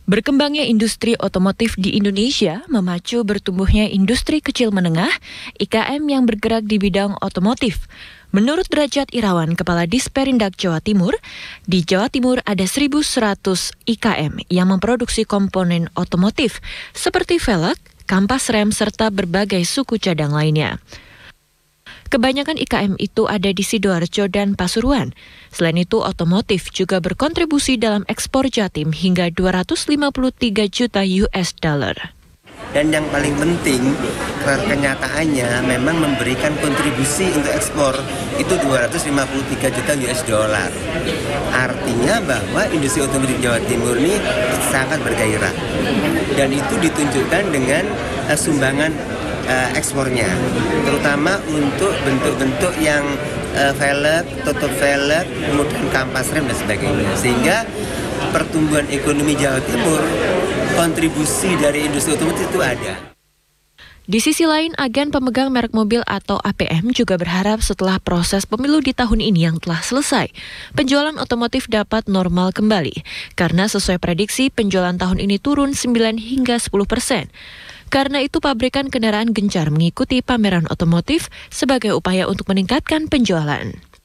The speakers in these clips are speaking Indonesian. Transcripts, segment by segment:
Berkembangnya industri otomotif di Indonesia memacu bertumbuhnya industri kecil menengah (IKM) yang bergerak di bidang otomotif. Menurut Derajat Irawan, Kepala Disperindak Jawa Timur, di Jawa Timur ada 1.100 IKM yang memproduksi komponen otomotif seperti velg, kampas rem, serta berbagai suku cadang lainnya. Kebanyakan IKM itu ada di Sidoarjo dan Pasuruan. Selain itu, otomotif juga berkontribusi dalam ekspor Jatim hingga 253 juta US dollar. Dan yang paling penting, kenyataannya memang memberikan kontribusi untuk ekspor itu 253 juta US dollar. Artinya bahwa industri otomotif Jawa Timur ini sangat bergairah. Dan itu ditunjukkan dengan sumbangan ekspornya, terutama untuk bentuk-bentuk yang velg, tutup velg, kemudian kampas rem dan sebagainya. Sehingga pertumbuhan ekonomi Jawa Timur, kontribusi dari industri otomotif itu ada. Di sisi lain, agen pemegang merek mobil atau APM juga berharap setelah proses pemilu di tahun ini yang telah selesai, penjualan otomotif dapat normal kembali. Karena sesuai prediksi, penjualan tahun ini turun 9 hingga 10%. Karena itu, pabrikan kendaraan gencar mengikuti pameran otomotif sebagai upaya untuk meningkatkan penjualan.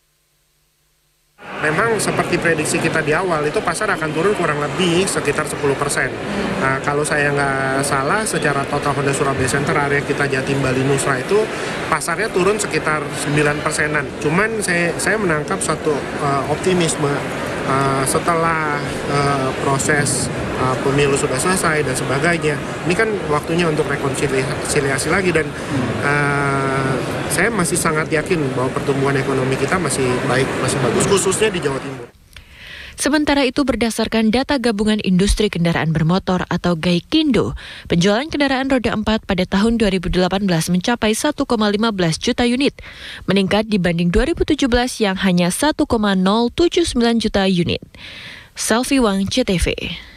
Memang seperti prediksi kita di awal, itu pasar akan turun kurang lebih sekitar 10%. Nah, kalau saya nggak salah, secara total Honda Surabaya Center area kita Jatim Bali Nusra itu pasarnya turun sekitar 9%-an. Cuman saya menangkap satu optimisme setelah proses pemilu sudah selesai dan sebagainya. Ini kan waktunya untuk rekonsiliasi lagi dan saya masih sangat yakin bahwa pertumbuhan ekonomi kita masih baik, masih bagus, khususnya di Jawa Timur. Sementara itu, berdasarkan data Gabungan Industri Kendaraan Bermotor atau GAIKINDO, penjualan kendaraan roda 4 pada tahun 2018 mencapai 1,15 juta unit, meningkat dibanding 2017 yang hanya 1,079 juta unit. Selvi Wang, CTV.